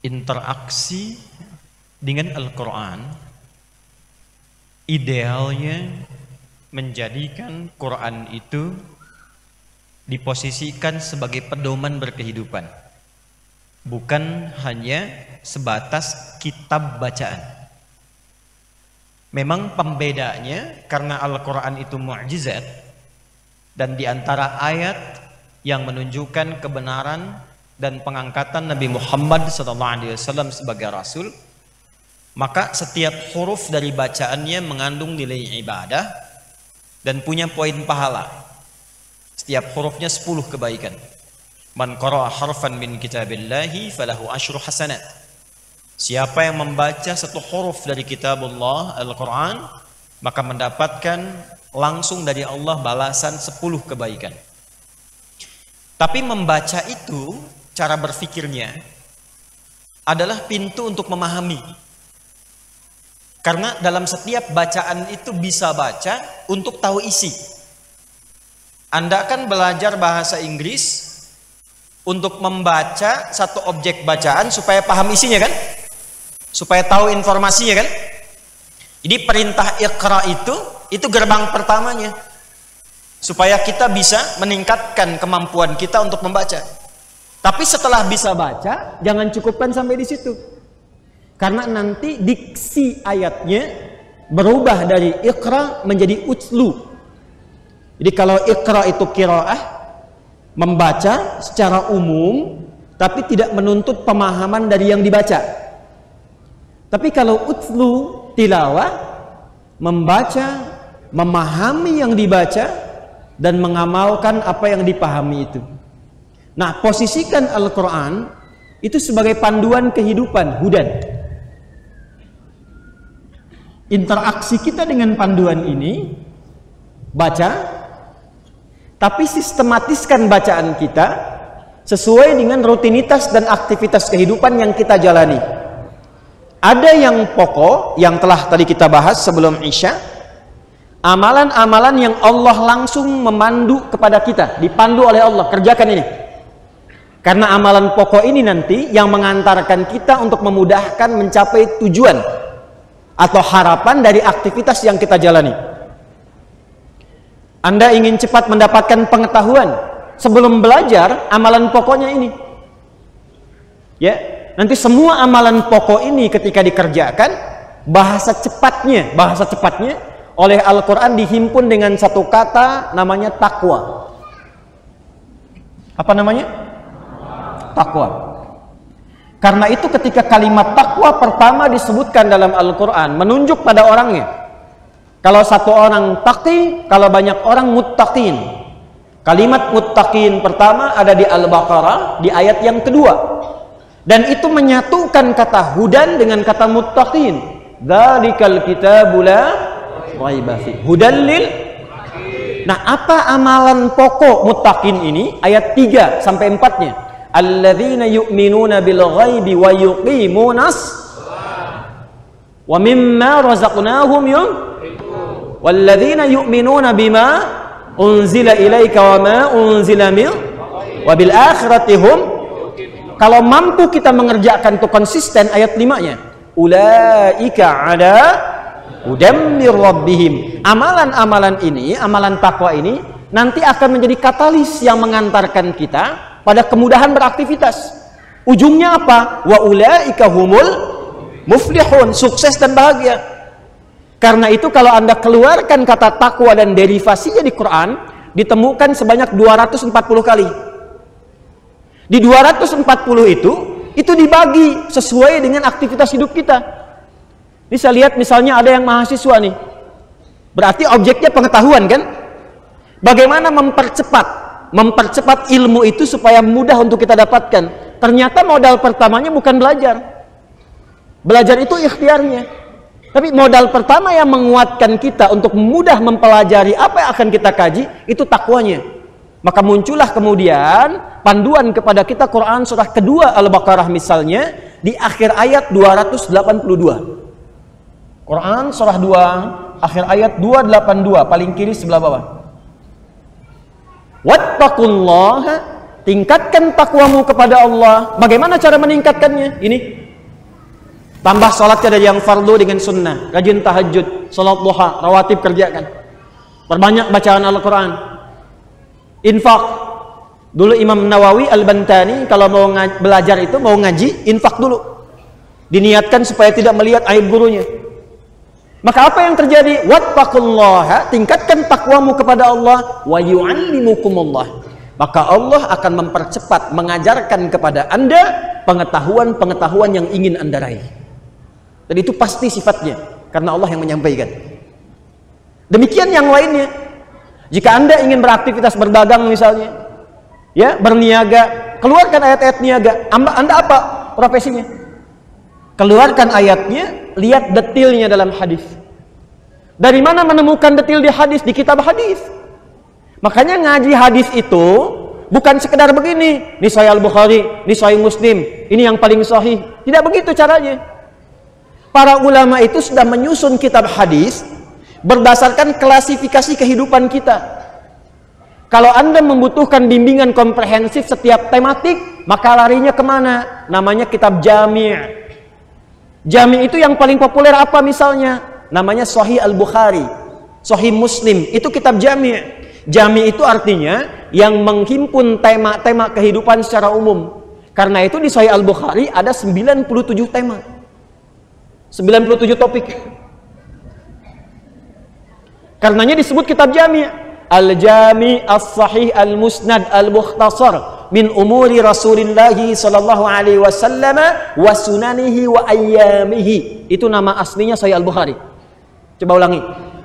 interaksi dengan Al-Quran idealnya menjadikan Quran itu diposisikan sebagai pedoman berkehidupan, bukan hanya sebatas kitab bacaan. Memang pembedanya karena Al-Quran itu mukjizat, dan diantara ayat yang menunjukkan kebenaran dan pengangkatan Nabi Muhammad SAW sebagai Rasul, maka setiap huruf dari bacaannya mengandung nilai ibadah dan punya poin pahala. Setiap hurufnya 10 kebaikan. Man qara'a harfan min kitabillahi falahu asyru hasanat. Siapa yang membaca satu huruf dari kitabullah Al-Quran, maka mendapatkan langsung dari Allah balasan 10 kebaikan. Tapi membaca itu, cara berpikirnya adalah pintu untuk memahami. Karena dalam setiap bacaan itu bisa baca untuk tahu isi. Anda kan belajar bahasa Inggris untuk membaca satu objek bacaan supaya paham isinya kan? Supaya tahu informasinya kan? Jadi perintah Iqra itu gerbang pertamanya. Supaya kita bisa meningkatkan kemampuan kita untuk membaca. Tapi setelah bisa baca, jangan cukupkan sampai di situ. Karena nanti diksi ayatnya berubah dari Iqra menjadi Utslu. Jadi kalau Iqra itu qiraah, membaca secara umum, tapi tidak menuntut pemahaman dari yang dibaca. Tapi kalau Utslu, tilawah, membaca, memahami yang dibaca, dan mengamalkan apa yang dipahami itu. Nah, posisikan Al-Quran itu sebagai panduan kehidupan, hudan. Interaksi kita dengan panduan ini, baca, tapi sistematiskan bacaan kita sesuai dengan rutinitas dan aktivitas kehidupan yang kita jalani. Ada yang pokok, yang telah tadi kita bahas sebelum Isya, amalan-amalan yang Allah langsung memandu kepada kita, dipandu oleh Allah, kerjakan ini. Karena amalan pokok ini nanti yang mengantarkan kita untuk memudahkan mencapai tujuan atau harapan dari aktivitas yang kita jalani. Anda ingin cepat mendapatkan pengetahuan, sebelum belajar amalan pokoknya ini. Ya, nanti semua amalan pokok ini ketika dikerjakan, bahasa cepatnya oleh Al-Quran dihimpun dengan satu kata namanya takwa. Apa namanya? Takwa. Karena itu ketika kalimat takwa pertama disebutkan dalam Al-Quran, menunjuk pada orangnya. Kalau satu orang taqi, kalau banyak orang muttaqin. Kalimat muttaqin pertama ada di Al-Baqarah di ayat yang kedua. Dan itu menyatukan kata hudan dengan kata muttaqin. Dzalikal kitabu la raiba fihi hudan lil. Nah, apa amalan pokok muttaqin ini? Ayat 3 sampai 4-nya. Alladzina yu'minuna bil ghaibi wa yuqimunas wa mimma razaqnahum yunfiqun walladzina yu'minuna bima unzila ilaika wa ma unzila min wa bil akhirati hum. Kalau mampu kita mengerjakan itu konsisten, ayat 5-nya, ulaika ada hudam mir rabbihim. Amalan-amalan ini, amalan takwa ini nanti akan menjadi katalis yang mengantarkan kita pada kemudahan beraktivitas. Ujungnya apa? Wa ulaika humul muflihun, sukses dan bahagia. Karena itu kalau Anda keluarkan kata takwa dan derivasinya di Quran, ditemukan sebanyak 240 kali. Di 240 itu dibagi sesuai dengan aktivitas hidup kita. Bisa lihat misalnya ada yang mahasiswa nih, berarti objeknya pengetahuan kan? Bagaimana mempercepat ilmu itu supaya mudah untuk kita dapatkan? Ternyata modal pertamanya bukan belajar. Belajar itu ikhtiarnya. Tapi modal pertama yang menguatkan kita untuk mudah mempelajari apa yang akan kita kaji, itu takwanya. Maka muncullah kemudian panduan kepada kita Quran surah kedua Al-Baqarah misalnya di akhir ayat 282. Quran surah 2 akhir ayat 282 paling kiri sebelah bawah. Wattaqullaha tingkatkan takwamu kepada Allah. Bagaimana cara meningkatkannya? Ini. Tambah salatnya dari yang fardu dengan sunnah. Rajin tahajud, salat duha, rawatib kerjakan. Perbanyak bacaan Al-Quran. Infak. Dulu Imam Nawawi Al-Bantani kalau mau belajar itu, mau ngaji, infak dulu. Diniatkan supaya tidak melihat aib gurunya. Maka apa yang terjadi? Wattaqullaha, tingkatkan takwamu kepada Allah, wa yu'allimukumullah. Maka Allah akan mempercepat mengajarkan kepada Anda pengetahuan-pengetahuan yang ingin Anda raih. Dan itu pasti sifatnya, karena Allah yang menyampaikan. Demikian yang lainnya. Jika Anda ingin beraktivitas berdagang misalnya, ya, berniaga, keluarkan ayat-ayat niaga. Anda apa profesinya? Keluarkan ayatnya, lihat detailnya dalam hadis. Dari mana menemukan detail di hadis? Di kitab hadis. Makanya ngaji hadis itu bukan sekedar begini, ini Sahih Al-Bukhari, ini Sahih Muslim, ini yang paling sahih. Tidak begitu caranya. Para ulama itu sudah menyusun kitab hadis berdasarkan klasifikasi kehidupan kita. Kalau Anda membutuhkan bimbingan komprehensif setiap tematik, maka larinya kemana? Namanya kitab Jami'. Jami' itu yang paling populer apa misalnya? Namanya Sahih Al-Bukhari, Sahih Muslim, itu kitab Jami'. Jami' itu artinya yang menghimpun tema-tema kehidupan secara umum. Karena itu di Sahih Al-Bukhari ada 97 tema. 97 topik. Karenanya disebut kitab Jami'. Al-Jami' As-Sahih Al-Musnad Al-Mukhtasar min umuri Rasulillah sallallahu alaihi wasallam wa sunanihi wa ayyamihi. Itu nama aslinya Sahih Al-Bukhari. Coba ulangi.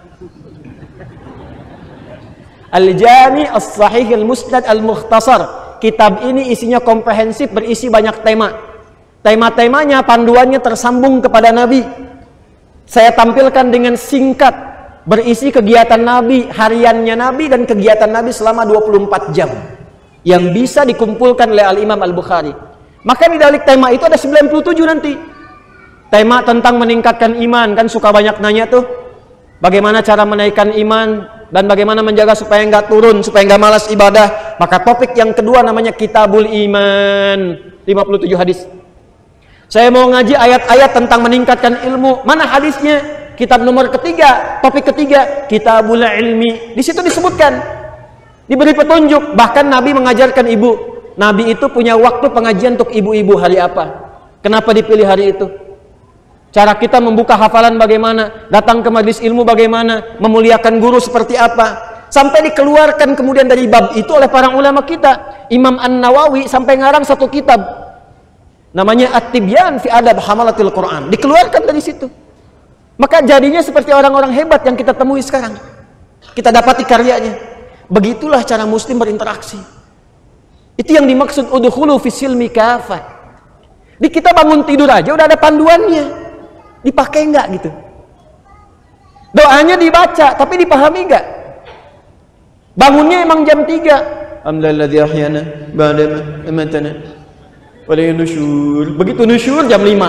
Al-Jami' As-Sahih Al-Musnad Al-Mukhtasar. Kitab ini isinya komprehensif, berisi banyak tema. Tema-temanya, panduannya tersambung kepada Nabi. Saya tampilkan dengan singkat, berisi kegiatan Nabi, hariannya Nabi, dan kegiatan Nabi selama 24 jam. Yang bisa dikumpulkan oleh Al-Imam Al-Bukhari. Maka di balik tema itu ada 97 nanti. Tema tentang meningkatkan iman, kan suka banyak nanya tuh. Bagaimana cara menaikkan iman, dan bagaimana menjaga supaya nggak turun, supaya nggak malas ibadah. Maka topik yang kedua namanya Kitabul Iman, 57 hadis. Saya mau ngaji ayat-ayat tentang meningkatkan ilmu. Mana hadisnya? Kitab nomor ketiga, topik ketiga, Kitabul Ilmi. Di situ disebutkan, diberi petunjuk. Bahkan Nabi mengajarkan ibu. Nabi itu punya waktu pengajian untuk ibu-ibu hari apa? Kenapa dipilih hari itu? Cara kita membuka hafalan bagaimana? Datang ke majelis ilmu bagaimana? Memuliakan guru seperti apa? Sampai dikeluarkan kemudian dari bab itu oleh para ulama kita. Imam An-Nawawi sampai ngarang satu kitab. Namanya At-Tibyan fi Adab Hamalatil Quran. Dikeluarkan dari situ. Maka jadinya seperti orang-orang hebat yang kita temui sekarang. Kita dapati karyanya. Begitulah cara muslim berinteraksi. Itu yang dimaksud udkhulu fis silmi kafah. Di kita bangun tidur aja udah ada panduannya. Dipakai enggak gitu? Doanya dibaca, tapi dipahami enggak? Bangunnya emang jam 3. Alhamdulilladzi ahyana ba'da ma amatana wa la nusyur. Begitu nusyur jam 5.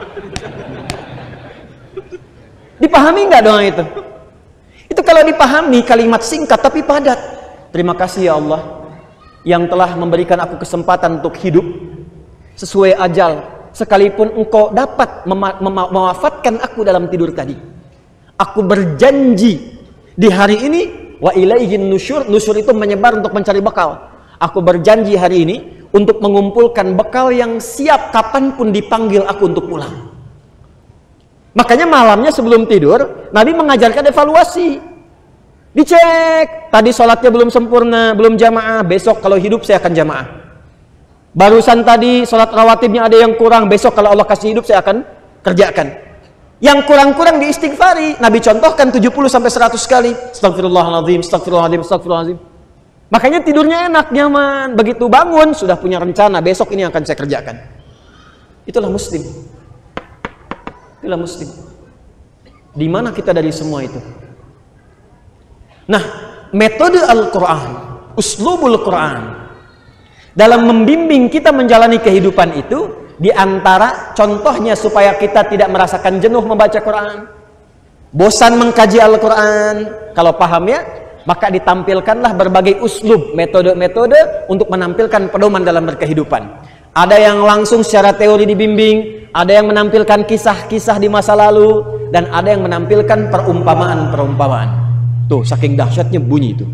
Dipahami enggak doa itu? Itu kalau dipahami kalimat singkat tapi padat. Terima kasih ya Allah yang telah memberikan aku kesempatan untuk hidup sesuai ajal. Sekalipun engkau dapat mewafatkan aku dalam tidur tadi, aku berjanji di hari ini, wa ilaihin nusyur. Nusyur itu menyebar untuk mencari bekal. Aku berjanji hari ini untuk mengumpulkan bekal yang siap kapanpun dipanggil aku untuk pulang. Makanya malamnya sebelum tidur Nabi mengajarkan evaluasi. Dicek, tadi sholatnya belum sempurna, belum jamaah, besok kalau hidup saya akan jamaah. Barusan tadi sholat rawatibnya ada yang kurang, besok kalau Allah kasih hidup saya akan kerjakan. Yang kurang-kurang diistighfari. Nabi contohkan 70-100 kali. Astagfirullahaladzim, astagfirullahaladzim, astagfirullahaladzim. Makanya tidurnya enak, nyaman. Begitu bangun sudah punya rencana, besok ini akan saya kerjakan. Itulah muslim. Itulah muslim. Di mana kita dari semua itu? Nah, metode Al-Quran, uslubul Quran dalam membimbing kita menjalani kehidupan itu, di antara contohnya supaya kita tidak merasakan jenuh membaca Quran, bosan mengkaji Al-Quran. Kalau paham ya, maka ditampilkanlah berbagai uslub, metode-metode untuk menampilkan pedoman dalam berkehidupan. Ada yang langsung secara teori dibimbing, ada yang menampilkan kisah-kisah di masa lalu, dan ada yang menampilkan perumpamaan-perumpamaan. Tuh, saking dahsyatnya bunyi itu.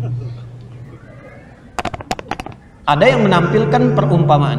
Ada yang menampilkan perumpamaan.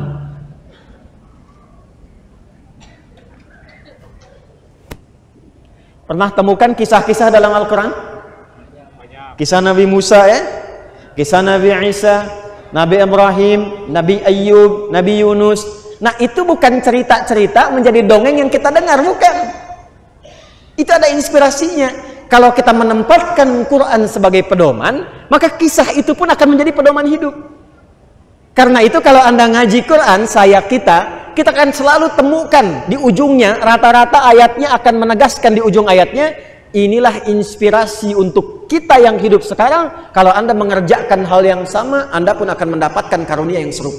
Pernah temukan kisah-kisah dalam Al-Quran? Kisah Nabi Musa, ya? Kisah Nabi Isa, Nabi Ibrahim, Nabi Ayyub, Nabi Yunus. Nah, itu bukan cerita-cerita menjadi dongeng yang kita dengar, bukan. Itu ada inspirasinya. Kalau kita menempatkan Quran sebagai pedoman, maka kisah itu pun akan menjadi pedoman hidup. Karena itu kalau Anda ngaji Quran, kita akan selalu temukan di ujungnya, rata-rata ayatnya akan menegaskan di ujung ayatnya, inilah inspirasi untuk kita yang hidup sekarang. Kalau Anda mengerjakan hal yang sama, Anda pun akan mendapatkan karunia yang serupa.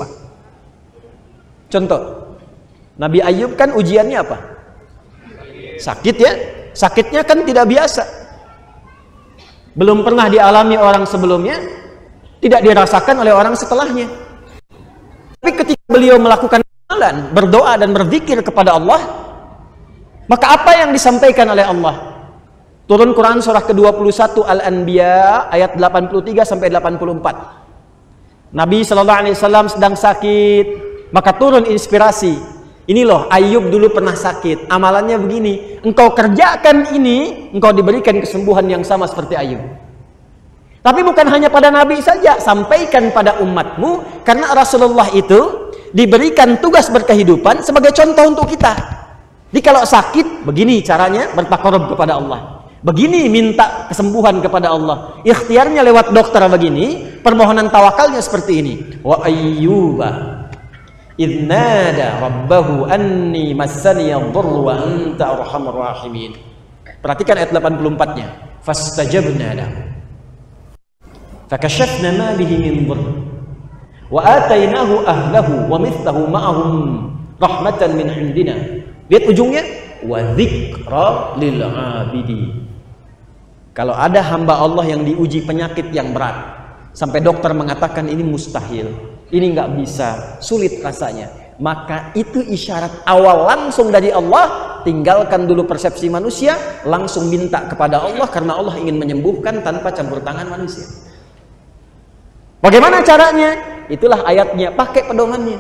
Contoh, Nabi Ayub kan ujiannya apa? Sakit, ya? Sakitnya kan tidak biasa. Belum pernah dialami orang sebelumnya, tidak dirasakan oleh orang setelahnya. Tapi ketika beliau melakukan amalan, berdoa dan berzikir kepada Allah, maka apa yang disampaikan oleh Allah? Turun Quran surah ke-21 Al-Anbiya ayat 83 sampai 84. Nabi SAW sedang sakit, maka turun inspirasi. Ini loh, Ayub dulu pernah sakit, amalannya begini. Engkau kerjakan ini, engkau diberikan kesembuhan yang sama seperti Ayub. Tapi bukan hanya pada Nabi saja, sampaikan pada umatmu, karena Rasulullah itu diberikan tugas berkehidupan sebagai contoh untuk kita. Jadi kalau sakit, begini caranya bertakarub kepada Allah. Begini minta kesembuhan kepada Allah. Ikhtiarnya lewat dokter begini, permohonan tawakalnya seperti ini. Wa ayyuba idh nada rabbahu anni massani yadhurru wa anta arhamur rahimin. Perhatikan ayat 84-nya. Fastajabna lahu. Fakashafna ma bihi min dhurr. Wa atainahu ahlahu wa mithlahu ma'ahum rahmatan min indina. Lihat ujungnya, wa dzikra lil 'abidin. Kalau ada hamba Allah yang diuji penyakit yang berat, sampai dokter mengatakan ini mustahil, ini nggak bisa, sulit rasanya, maka itu isyarat awal langsung dari Allah. Tinggalkan dulu persepsi manusia, langsung minta kepada Allah, karena Allah ingin menyembuhkan tanpa campur tangan manusia. Bagaimana caranya? Itulah ayatnya, pakai pedomannya.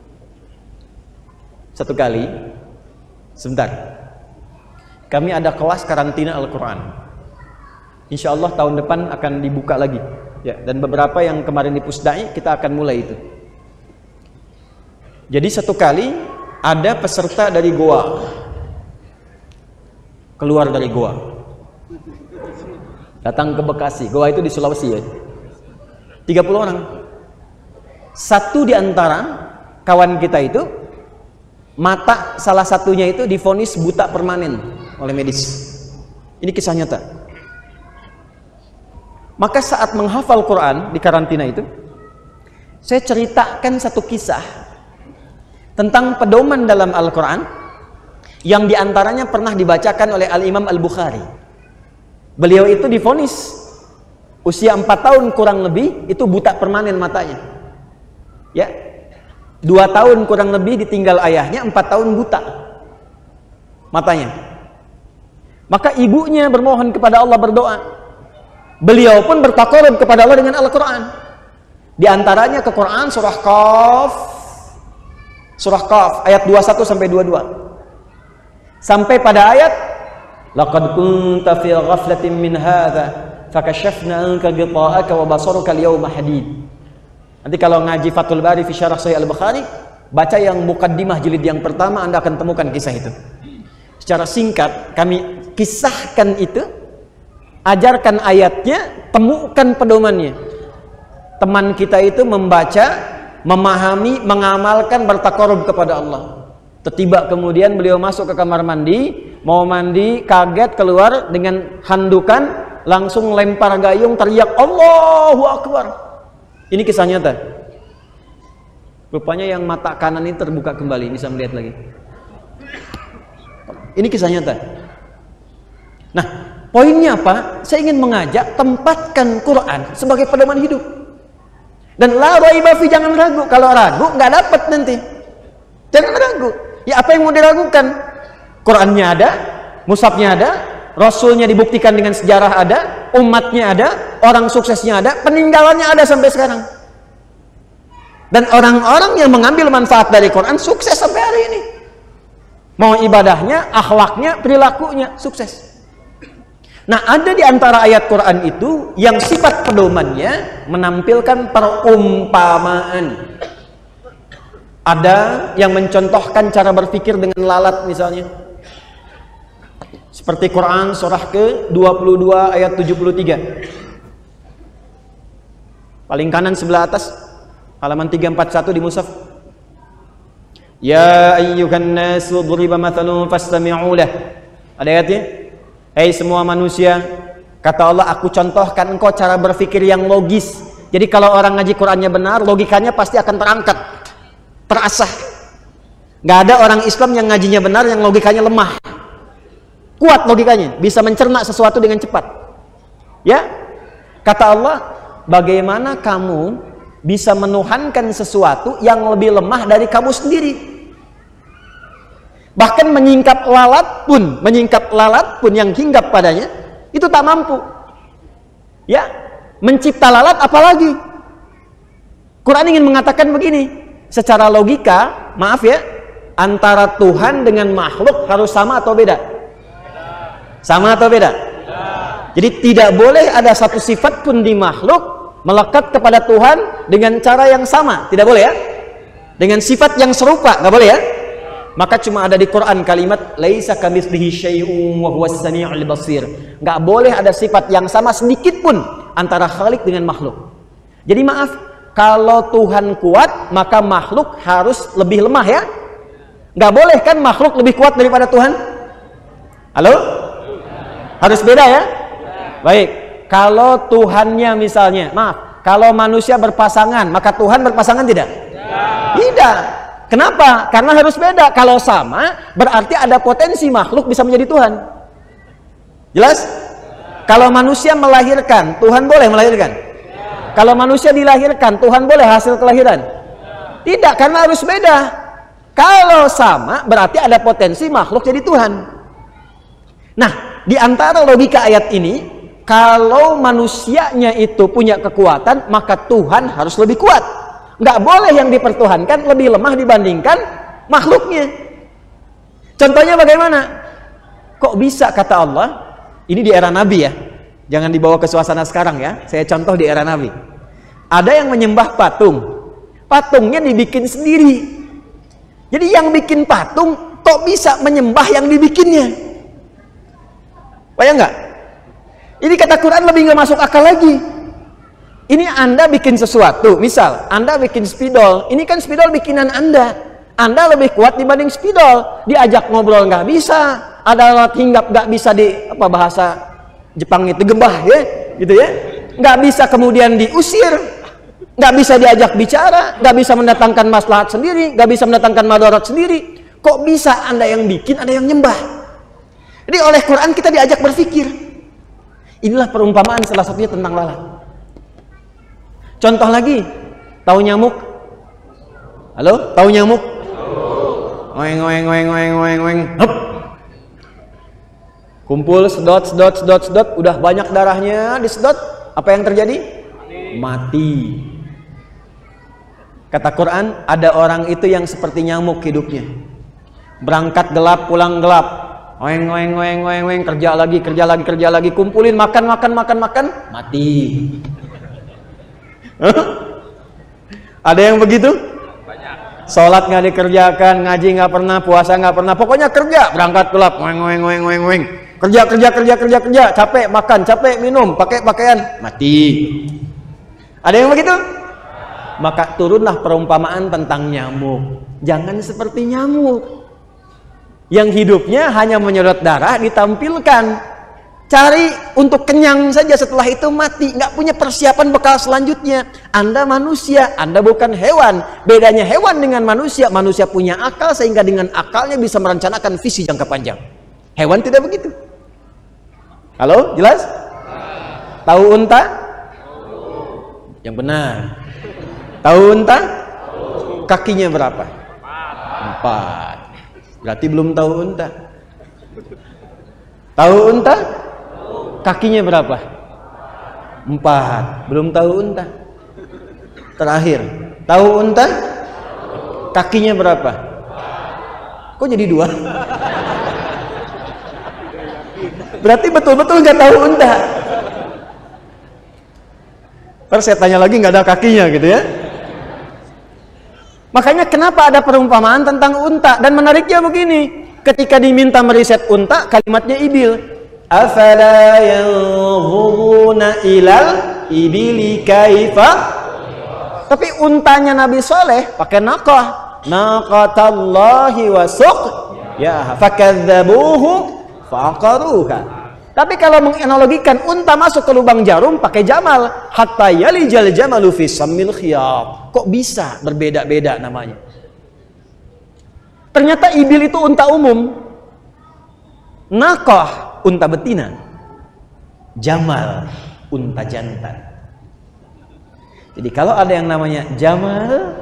Satu kali, sebentar, kami ada kelas karantina Al-Quran. Insya Allah tahun depan akan dibuka lagi, ya, dan beberapa yang kemarin di Pusdai kita akan mulai itu. Jadi satu kali ada peserta dari Goa keluar dari Goa, datang ke Bekasi. Goa itu di Sulawesi, ya. 30 orang. Satu di antara kawan kita itu, mata salah satunya itu divonis buta permanen oleh medis. Ini kisah nyata. Maka saat menghafal Quran di karantina itu, saya ceritakan satu kisah tentang pedoman dalam Al-Quran yang diantaranya pernah dibacakan oleh Al-Imam Al-Bukhari. Beliau itu divonis usia 4 tahun kurang lebih itu buta permanen matanya, ya. 2 tahun kurang lebih ditinggal ayahnya, 4 tahun buta matanya. Maka ibunya bermohon kepada Allah, berdoa. Beliau pun bertakarub kepada Allah dengan Al-Quran. Di antaranya ke Quran surah Qaf ayat 21 sampai 22. Sampai pada ayat laqad kunta fi ghaflatin min hadza fakashafna anka ghita'aka wa basaruka al-yawma hadid. Nanti kalau ngaji Fathul Bari fi Syarah Sahih Al-Bukhari, baca yang mukaddimah jilid yang pertama, Anda akan temukan kisah itu. Secara singkat kami kisahkan itu, ajarkan ayatnya, temukan pedomannya. Teman kita itu membaca, memahami, mengamalkan, bertakarub kepada Allah. Tiba kemudian beliau masuk ke kamar mandi, mau mandi, kaget keluar dengan handukan, langsung lempar gayung, teriak Allahu Akbar. Ini kisah nyata. Rupanya yang mata kanan ini terbuka kembali, bisa melihat lagi. Ini kisah nyata. Nah, Poinnya apa? Saya ingin mengajak tempatkan Quran sebagai pedoman hidup. Dan la raiba fi, jangan ragu. Kalau ragu nggak dapat nanti. Jangan ragu. Ya apa yang mau diragukan? Qurannya ada, mushafnya ada, Rasulnya dibuktikan dengan sejarah ada, umatnya ada, orang suksesnya ada, peninggalannya ada sampai sekarang. Dan orang-orang yang mengambil manfaat dari Quran sukses sampai hari ini. Mau ibadahnya, akhlaknya, perilakunya sukses. Nah, ada di antara ayat Quran itu yang sifat pedomannya menampilkan perumpamaan. Ada yang mencontohkan cara berpikir dengan lalat misalnya. Seperti Quran surah ke-22 ayat 73. Paling kanan sebelah atas, halaman 341 di mushaf. Ya ayyuhan nasu duriba mathalun fastami'u lah. Ada ayatnya? Hei semua manusia, kata Allah, aku contohkan engkau cara berpikir yang logis. Jadi kalau orang ngaji Qurannya benar, logikanya pasti akan terangkat, terasah. Gak ada orang Islam yang ngajinya benar, yang logikanya lemah. Kuat logikanya, bisa mencerna sesuatu dengan cepat. Ya, kata Allah, bagaimana kamu bisa menuhankan sesuatu yang lebih lemah dari kamu sendiri? Bahkan menyingkap lalat pun yang hinggap padanya itu tak mampu. Ya, mencipta lalat apalagi? Quran ingin mengatakan begini, secara logika, maaf ya, antara Tuhan dengan makhluk harus sama atau beda? Sama atau beda? Jadi tidak boleh ada satu sifat pun di makhluk melekat kepada Tuhan dengan cara yang sama, tidak boleh ya? Dengan sifat yang serupa, nggak boleh ya? Maka cuma ada di Quran kalimat laisa kamitslihi syai'un wa huwas sami'ul basir. Nggak boleh ada sifat yang sama sedikit pun antara Khalik dengan makhluk. Jadi maaf, kalau Tuhan kuat, maka makhluk harus lebih lemah ya? Nggak boleh kan makhluk lebih kuat daripada Tuhan? Halo? Harus beda ya? Baik, kalau Tuhannya misalnya, maaf, kalau manusia berpasangan, maka Tuhan berpasangan tidak? Tidak. Kenapa? Karena harus beda. Kalau sama, berarti ada potensi makhluk bisa menjadi Tuhan. Jelas? Kalau manusia melahirkan, Tuhan boleh melahirkan? Kalau manusia dilahirkan, Tuhan boleh hasil kelahiran? Tidak, karena harus beda. Kalau sama, berarti ada potensi makhluk jadi Tuhan. Nah, di antara logika ayat ini, kalau manusianya itu punya kekuatan, maka Tuhan harus lebih kuat. Nggak boleh yang dipertuhankan lebih lemah dibandingkan makhluknya. Contohnya bagaimana? Kok bisa kata Allah? Ini di era Nabi ya, jangan dibawa ke suasana sekarang ya. Saya contoh di era Nabi. Ada yang menyembah patung, patungnya dibikin sendiri. Jadi yang bikin patung kok bisa menyembah yang dibikinnya? Bayang nggak? Ini kata Quran lebih nggak masuk akal lagi. Ini Anda bikin sesuatu, misal Anda bikin spidol, ini kan spidol bikinan Anda lebih kuat dibanding spidol. Diajak ngobrol nggak bisa, ada alat hinggap nggak bisa di apa bahasa Jepang itu gebah ya, gitu ya, nggak bisa kemudian diusir, nggak bisa diajak bicara, nggak bisa mendatangkan maslahat sendiri, nggak bisa mendatangkan madarat sendiri. Kok bisa Anda yang bikin, ada yang nyembah? Jadi oleh Quran kita diajak berpikir. Inilah perumpamaan salah satunya tentang lalat. Contoh lagi, tahu nyamuk? Halo, tahu nyamuk? Ngoeng ngoeng ngoeng ngoeng ngoeng ngoeng. Hup. Kumpul sedot sedot sedot sedot, udah banyak darahnya disedot, apa yang terjadi? Mati. Kata Quran, ada orang itu yang seperti nyamuk hidupnya. Berangkat gelap, pulang gelap. Ngoeng ngoeng ngoeng ngoeng ngoeng, kerja lagi, kumpulin makan, mati. Ada yang begitu? Banyak. Sholat nggak dikerjakan, ngaji nggak pernah, puasa nggak pernah, pokoknya kerja, berangkat gelap, ngoeng, kerja, capek makan, capek minum, pakai pakaian, mati. Ada yang begitu? Maka turunlah perumpamaan tentang nyamuk. Jangan seperti nyamuk yang hidupnya hanya menyedot darah, ditampilkan. Cari untuk kenyang saja, setelah itu mati, nggak punya persiapan bekal selanjutnya. Anda manusia, Anda bukan hewan. Bedanya hewan dengan manusia, manusia punya akal sehingga dengan akalnya bisa merencanakan visi jangka panjang. Hewan tidak begitu. Halo, jelas? Tahu unta? Yang benar. Tahu unta? Kakinya berapa? 4. Berarti belum tahu unta. Tahu unta? Kakinya berapa? 4. Belum tahu unta. Terakhir, tahu unta? Kakinya berapa? Kok jadi 2? Berarti betul-betul nggak tahu unta. Terus saya tanya lagi, nggak ada kakinya gitu ya. Makanya kenapa ada perumpamaan tentang unta? Dan menariknya begini, ketika diminta meriset unta, kalimatnya ibil. Afala yanzuruna ilal ibili kaifa. Tapi untanya Nabi Saleh pakai naqah, naqatallahi wa suq ya fakadzabuhu faqaruha. Tapi kalau menganalogikan unta masuk ke lubang jarum pakai jamal, hatta yalijal jamalu fi sammil khiyat. Kok bisa berbeda-beda namanya? Ternyata ibil itu unta umum, naqah unta betina, jamal unta jantan. Jadi kalau ada yang namanya jamal,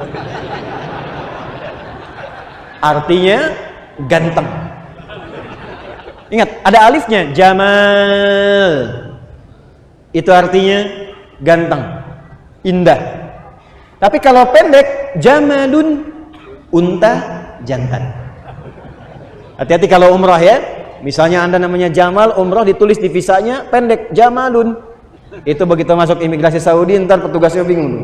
artinya ganteng. Ingat, ada alifnya, jamal. Itu artinya ganteng, indah. Tapi kalau pendek, jamalun, unta jantan. Hati-hati kalau umrah ya. Misalnya Anda namanya Jamal, umrah ditulis di visanya pendek, jamalun. Itu begitu masuk imigrasi Saudi, ntar petugasnya bingung.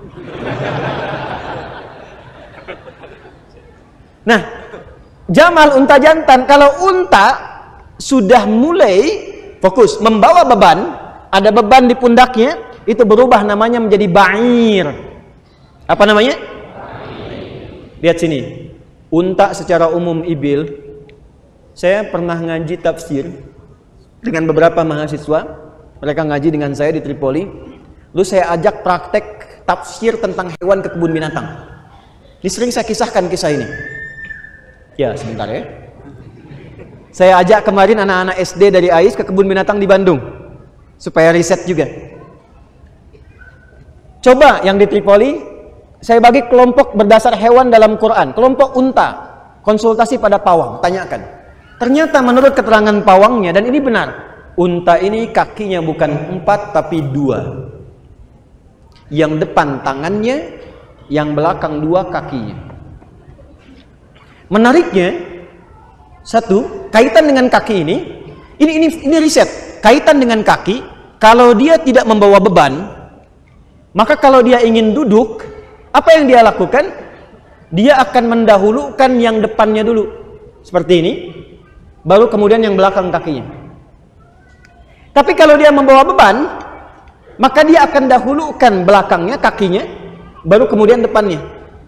Nah, jamal unta jantan. Kalau unta sudah mulai fokus membawa beban, ada beban di pundaknya, itu berubah namanya menjadi ba'ir. Apa namanya? Lihat sini. Unta secara umum ibil. Saya pernah ngaji tafsir dengan beberapa mahasiswa. Mereka ngaji dengan saya di Tripoli. Lalu saya ajak praktek tafsir tentang hewan ke kebun binatang. Ini sering saya kisahkan kisah ini. Ya, sebentar ya. Saya ajak kemarin anak-anak SD dari AIS ke kebun binatang di Bandung supaya riset juga. Coba yang di Tripoli, saya bagi kelompok berdasar hewan dalam Quran. Kelompok unta, konsultasi pada pawang, tanyakan. Ternyata menurut keterangan pawangnya, dan ini benar, unta ini kakinya bukan 4 tapi 2. Yang depan tangannya, yang belakang 2 kakinya. Menariknya, satu, kaitan dengan kaki ini riset. Kaitan dengan kaki, kalau dia tidak membawa beban, maka kalau dia ingin duduk, apa yang dia lakukan? Dia akan mendahulukan yang depannya dulu. Seperti ini, baru kemudian yang belakang kakinya. Tapi kalau dia membawa beban, maka dia akan dahulukan belakangnya, kakinya, baru kemudian depannya.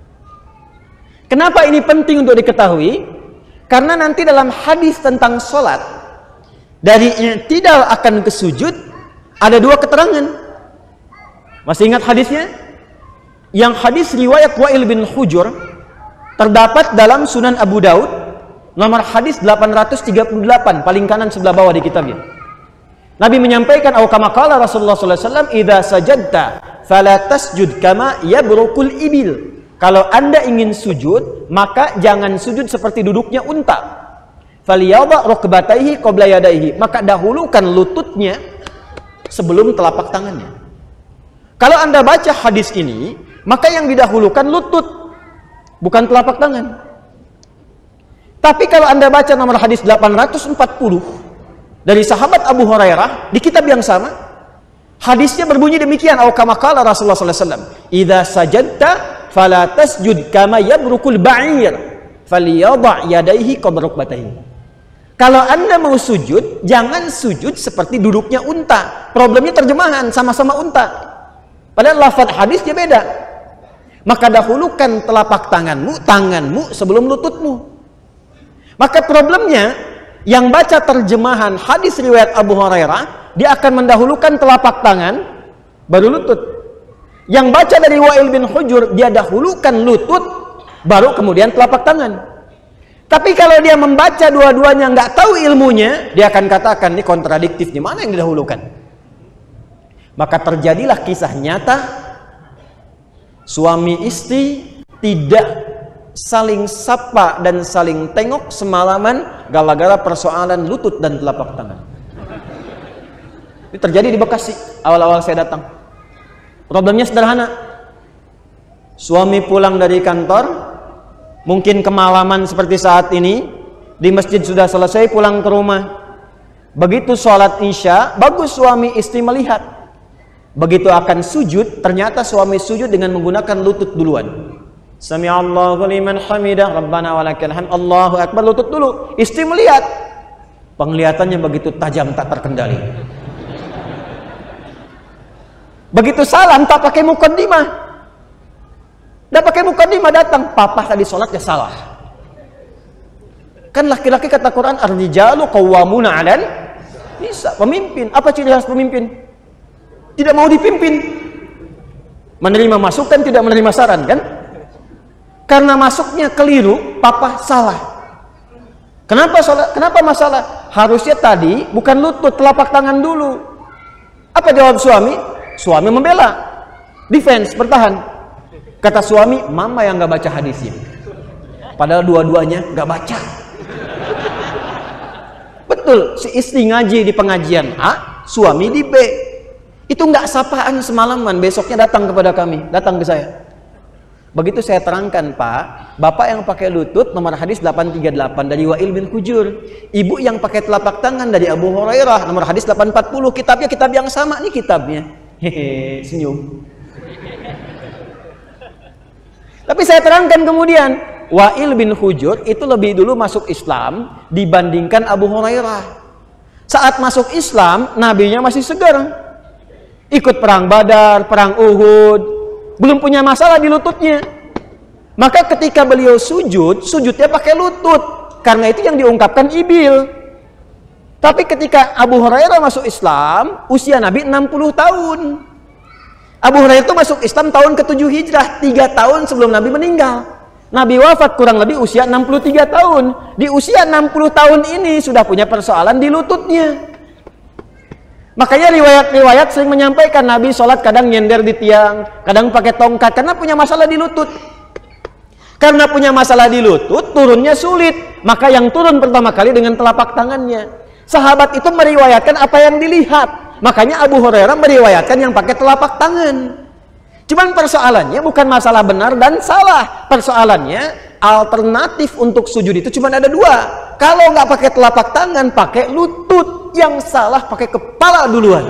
Kenapa ini penting untuk diketahui? Karena nanti dalam hadis tentang sholat, dari i'tidal akan ke sujud, ada 2 keterangan. Masih ingat hadisnya? Yang hadis riwayat Wa'il bin Hujur, terdapat dalam Sunan Abu Daud, nomor hadis 838, paling kanan sebelah bawah di kitabnya. Nabi menyampaikan, "Au kama qala Rasulullah sallallahu alaihi wasallam, idza sajadta fala tasjud kama yabrukul ibil." Kalau Anda ingin sujud, maka jangan sujud seperti duduknya unta. Faliyadha rukbatayhi qabla yadayhi. Maka dahulukan lututnya sebelum telapak tangannya. Kalau Anda baca hadis ini, maka yang didahulukan lutut, bukan telapak tangan. Tapi kalau Anda baca nomor hadis 840 dari sahabat Abu Hurairah di kitab yang sama, hadisnya berbunyi demikian, au kama qala Rasulullah sallallahu alaihi wasallam, idza sajadta fala tasjud kama yabrukul ba'ir falyadha yadayhi qabla rukbatayhi. Kalau Anda mau sujud, jangan sujud seperti duduknya unta. Problemnya terjemahan, sama-sama unta, padahal lafaz hadisnya beda. Maka dahulukan telapak tanganmu sebelum lututmu. Maka problemnya, yang baca terjemahan hadis riwayat Abu Hurairah, dia akan mendahulukan telapak tangan baru lutut. Yang baca dari Wa'il bin Hujur, dia dahulukan lutut baru kemudian telapak tangan. Tapi kalau dia membaca dua-duanya nggak tahu ilmunya, dia akan katakan ini kontradiktif, di mana yang didahulukan? Maka terjadilah kisah nyata suami istri tidak saling sapa dan saling tengok semalaman gara-gara persoalan lutut dan telapak tangan. Ini terjadi di Bekasi awal-awal saya datang. Problemnya sederhana. Suami pulang dari kantor, mungkin kemalaman seperti saat ini, di masjid sudah selesai, pulang ke rumah. Begitu sholat isya, bagus suami istri melihat. Begitu akan sujud, ternyata suami sujud dengan menggunakan lutut duluan. Sami'allahu liman hamidah, Rabbana walakal hamd, Allahu akbar, lutut dulu. Istri melihat, penglihatannya begitu tajam, tak terkendali. Begitu salam, tak pakai muqaddimah. Dah pakai muqaddimah datang, papa tadi sholat ya salah. Kan laki-laki kata Quran, ar-rijalu qawwamuna 'alan nisa. Pemimpin, apa ciri khas pemimpin? Tidak mau dipimpin. Menerima masukan, tidak menerima saran, kan? Karena masuknya keliru, papa salah. Kenapa salah? Kenapa masalah? Harusnya tadi bukan lutut, telapak tangan dulu. Apa jawab suami? Suami membela, defense, bertahan. Kata suami, mama yang nggak baca hadisnya. Padahal dua-duanya nggak baca. Betul, si istri ngaji di pengajian A, suami di B. Itu nggak sapaan semalaman, besoknya datang kepada kami, datang ke saya. Begitu saya terangkan, Pak, bapak yang pakai lutut nomor hadis 838 dari Wa'il bin Hujur, ibu yang pakai telapak tangan dari Abu Hurairah nomor hadis 840, kitabnya kitab yang sama, nih kitabnya. Hehe, senyum. Tapi saya terangkan kemudian, Wa'il bin Hujur itu lebih dulu masuk Islam dibandingkan Abu Hurairah. Saat masuk Islam, nabinya masih segar. Ikut perang Badar, perang Uhud, belum punya masalah di lututnya. Maka ketika beliau sujud, sujudnya pakai lutut. Karena itu yang diungkapkan Ibil. Tapi ketika Abu Hurairah masuk Islam, usia Nabi 60 tahun. Abu Hurairah itu masuk Islam tahun ke-7 Hijrah, 3 tahun sebelum Nabi meninggal. Nabi wafat kurang lebih usia 63 tahun. Di usia 60 tahun ini sudah punya persoalan di lututnya. Makanya riwayat-riwayat sering menyampaikan Nabi sholat kadang nyender di tiang, kadang pakai tongkat, karena punya masalah di lutut. Karena punya masalah di lutut, turunnya sulit. Maka yang turun pertama kali dengan telapak tangannya. Sahabat itu meriwayatkan apa yang dilihat. Makanya Abu Hurairah meriwayatkan yang pakai telapak tangan. Cuman persoalannya bukan masalah benar dan salah. Persoalannya alternatif untuk sujud itu cuma ada 2. Kalau nggak pakai telapak tangan, pakai lutut. Yang salah pakai kepala duluan.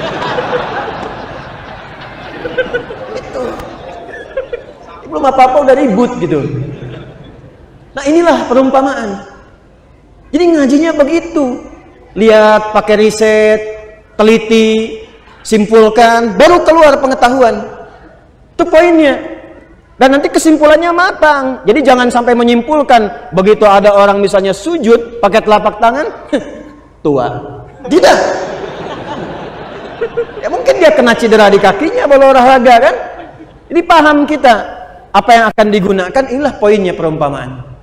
Itu. Belum apa-apa udah ribut gitu. Nah inilah perumpamaan. Jadi ngajinya begitu. Lihat, pakai riset, teliti, simpulkan, baru keluar pengetahuan. Itu poinnya. Dan nanti kesimpulannya matang. Jadi jangan sampai menyimpulkan begitu ada orang misalnya sujud pakai telapak tangan, tua. Tidak. Ya mungkin dia kena cedera di kakinya kalau olahraga kan. Jadi paham kita apa yang akan digunakan, inilah poinnya perumpamaan.